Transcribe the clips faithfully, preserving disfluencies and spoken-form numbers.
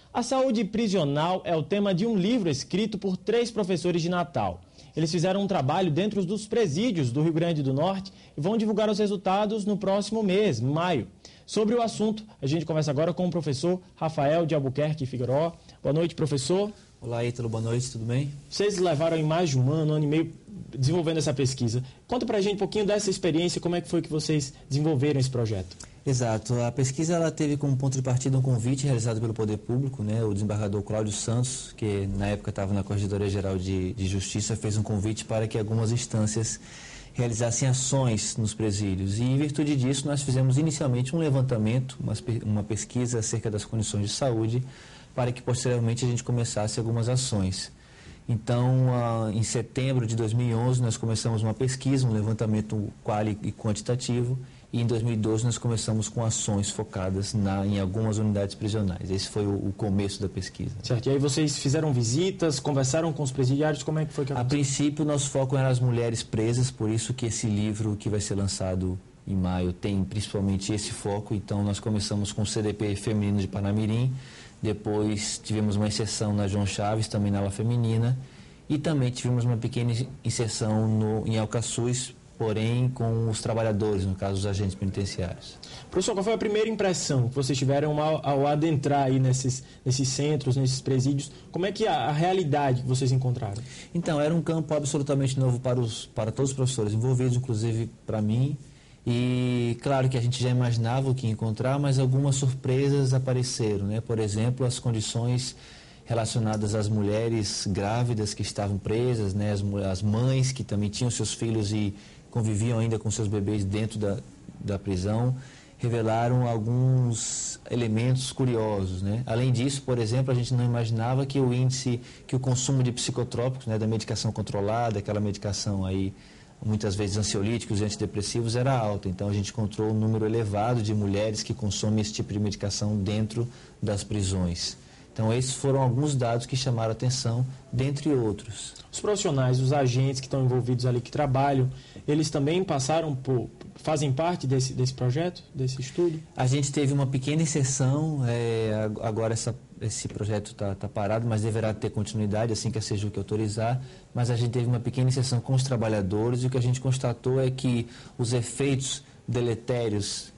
A saúde prisional é o tema de um livro escrito por três professores de Natal. Eles fizeram um trabalho dentro dos presídios do Rio Grande do Norte e vão divulgar os resultados no próximo mês, maio. Sobre o assunto, a gente conversa agora com o professor Rafael de Albuquerque Figueiró. Boa noite, professor. Olá, Ítalo, boa noite, tudo bem? Vocês levaram em mais de um ano, um ano e meio desenvolvendo essa pesquisa. Conta pra gente um pouquinho dessa experiência, como é que foi que vocês desenvolveram esse projeto? Exato, a pesquisa ela teve como ponto de partida um convite realizado pelo Poder Público, né? O desembargador Cláudio Santos, que na época estava na Corregedoria Geral de, de Justiça, fez um convite para que algumas instâncias realizassem ações nos presídios. E em virtude disso nós fizemos inicialmente um levantamento, uma, uma pesquisa acerca das condições de saúde, para que posteriormente a gente começasse algumas ações. Então, uh, em setembro de dois mil e onze, nós começamos uma pesquisa, um levantamento quali e quantitativo, e em dois mil e doze nós começamos com ações focadas na, em algumas unidades prisionais. Esse foi o, o começo da pesquisa. Certo, e aí vocês fizeram visitas, conversaram com os presidiários, como é que foi que aconteceu? A princípio, nosso foco era as mulheres presas, por isso que esse livro que vai ser lançado em maio tem principalmente esse foco. Então, nós começamos com o C D P feminino de Panamirim, depois tivemos uma inserção na João Chaves, também na ala feminina, e também tivemos uma pequena inserção no, em Alcaçuz, porém com os trabalhadores, no caso os agentes penitenciários. Professor, qual foi a primeira impressão que vocês tiveram ao, ao adentrar aí nesses, nesses centros, nesses presídios? Como é que a, a realidade que vocês encontraram? Então, era um campo absolutamente novo para, os, para todos os professores envolvidos, inclusive para mim. E claro que a gente já imaginava o que ia encontrar, mas algumas surpresas apareceram, né? Por exemplo, as condições relacionadas às mulheres grávidas que estavam presas, né? As, as mães que também tinham seus filhos e conviviam ainda com seus bebês dentro da, da prisão, revelaram alguns elementos curiosos, né? Além disso, por exemplo, a gente não imaginava que o índice, que o consumo de psicotrópicos, né, da medicação controlada, aquela medicação aí, muitas vezes ansiolíticos e antidepressivos, era alta. Então a gente encontrou um número elevado de mulheres que consomem esse tipo de medicação dentro das prisões. Então esses foram alguns dados que chamaram a atenção, dentre outros. Os profissionais, os agentes que estão envolvidos ali, que trabalham, eles também passaram por, fazem parte desse, desse projeto, desse estudo? A gente teve uma pequena inserção, é, agora essa, esse projeto está tá parado, mas deverá ter continuidade assim que a Sejuc autorizar, mas a gente teve uma pequena inserção com os trabalhadores e o que a gente constatou é que os efeitos deletérios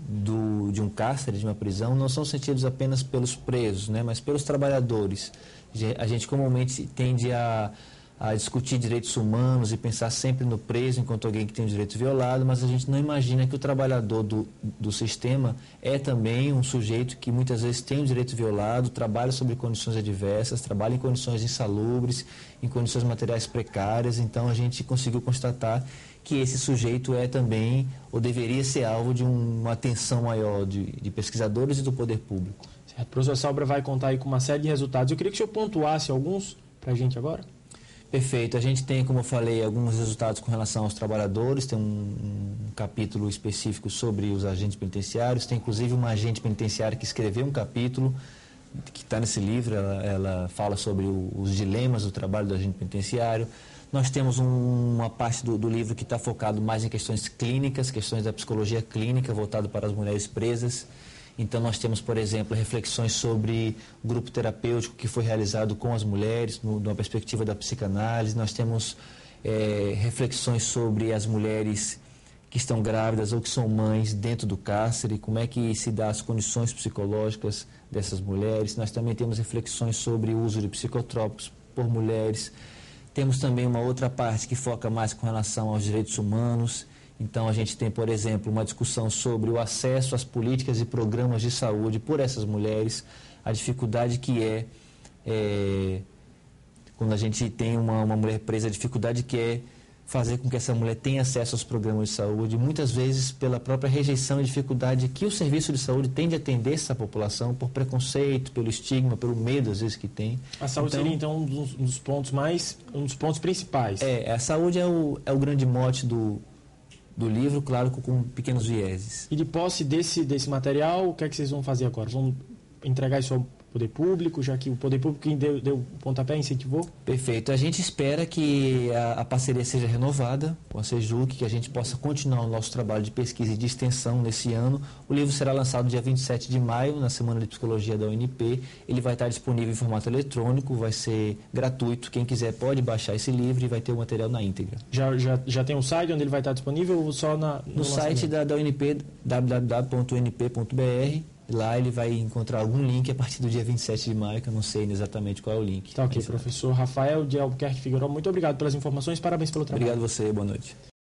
do, de um cárcere, de uma prisão, não são sentidos apenas pelos presos, né, mas pelos trabalhadores. A gente comumente tende a a discutir direitos humanos e pensar sempre no preso enquanto alguém que tem o direito violado, mas a gente não imagina que o trabalhador do, do sistema é também um sujeito que muitas vezes tem o direito violado, trabalha sob condições adversas, trabalha em condições insalubres, em condições materiais precárias. Então a gente conseguiu constatar que esse sujeito é também, ou deveria ser alvo de um, uma atenção maior de, de pesquisadores e do poder público. Certo. O professor Salbra vai contar aí com uma série de resultados. Eu queria que o senhor pontuasse alguns para a gente agora. Perfeito. A gente tem, como eu falei, alguns resultados com relação aos trabalhadores, tem um, um capítulo específico sobre os agentes penitenciários, tem inclusive uma agente penitenciária que escreveu um capítulo, que está nesse livro, ela, ela fala sobre o, os dilemas do trabalho do agente penitenciário. Nós temos um, uma parte do, do livro que está focado mais em questões clínicas, questões da psicologia clínica, voltado para as mulheres presas. Então, nós temos, por exemplo, reflexões sobre o grupo terapêutico que foi realizado com as mulheres, no, numa perspectiva da psicanálise. Nós temos é, reflexões sobre as mulheres que estão grávidas ou que são mães dentro do cárcere, como é que se dá as condições psicológicas dessas mulheres. Nós também temos reflexões sobre o uso de psicotrópicos por mulheres. Temos também uma outra parte que foca mais com relação aos direitos humanos. Então, a gente tem, por exemplo, uma discussão sobre o acesso às políticas e programas de saúde por essas mulheres, a dificuldade que é, é quando a gente tem uma, uma mulher presa, a dificuldade que é fazer com que essa mulher tenha acesso aos programas de saúde, muitas vezes pela própria rejeição e dificuldade que o serviço de saúde tem de atender essa população, por preconceito, pelo estigma, pelo medo, às vezes, que tem. A saúde então, seria, então, um dos, um dos pontos mais, um dos pontos principais. É, a saúde é o, é o grande mote do... do livro, claro, com, com pequenos vieses. E de posse desse, desse material, o que é que vocês vão fazer agora? Vão entregar isso poder público, já que o poder público quem deu, deu o pontapé, incentivou? Perfeito. A gente espera que a, a parceria seja renovada com a Sejuc, que a gente possa continuar o nosso trabalho de pesquisa e de extensão nesse ano. O livro será lançado dia vinte e sete de maio, na Semana de Psicologia da U N P. Ele vai estar disponível em formato eletrônico, vai ser gratuito. Quem quiser pode baixar esse livro e vai ter o material na íntegra. Já, já, já tem um site onde ele vai estar disponível ou só na, no, no site da, da U N P, w w w ponto u n p ponto b r. Lá ele vai encontrar algum link a partir do dia vinte e sete de maio, que eu não sei exatamente qual é o link. Tá ok, professor Rafael de Albuquerque Figueiredo, muito obrigado pelas informações, parabéns pelo trabalho. Obrigado a você, boa noite.